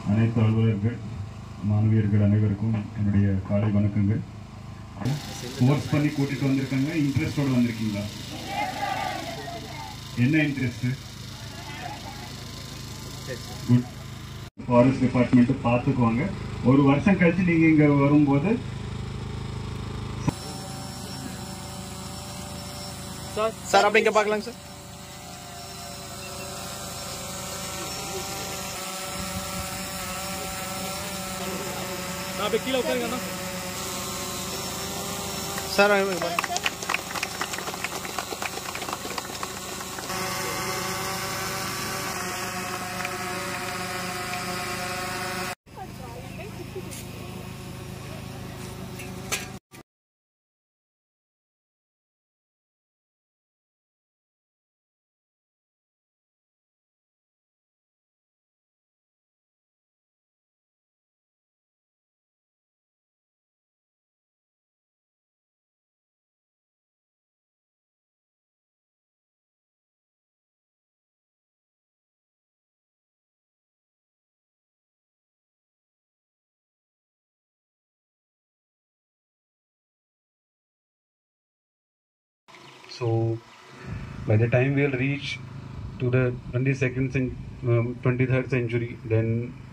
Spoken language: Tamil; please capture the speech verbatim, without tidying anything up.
அனைத்து அலுவலர்கள் மாணவியர்கள் அனைவருக்கும் என்னுடைய காலை வணக்கங்கள். கோர்ஸ் பண்ணி கூட்டிட்டு வந்திருக்காங்க. இன்ட்ரெஸ்டோட வந்திருக்கீங்களா? என்ன இன்ட்ரெஸ்ட்? குட். ஃபாரஸ்ட் டிபார்ட்மெண்ட் பார்த்துக்குவாங்க. ஒரு வருஷம் கழிச்சு நீங்க இங்க வரும்போது சார் அப்படி இங்க பார்க்கலாங்க சார். நான் கீழே உட்காருங்க sir. So by the time we'll reach to the twenty-second, um, twenty-third century, then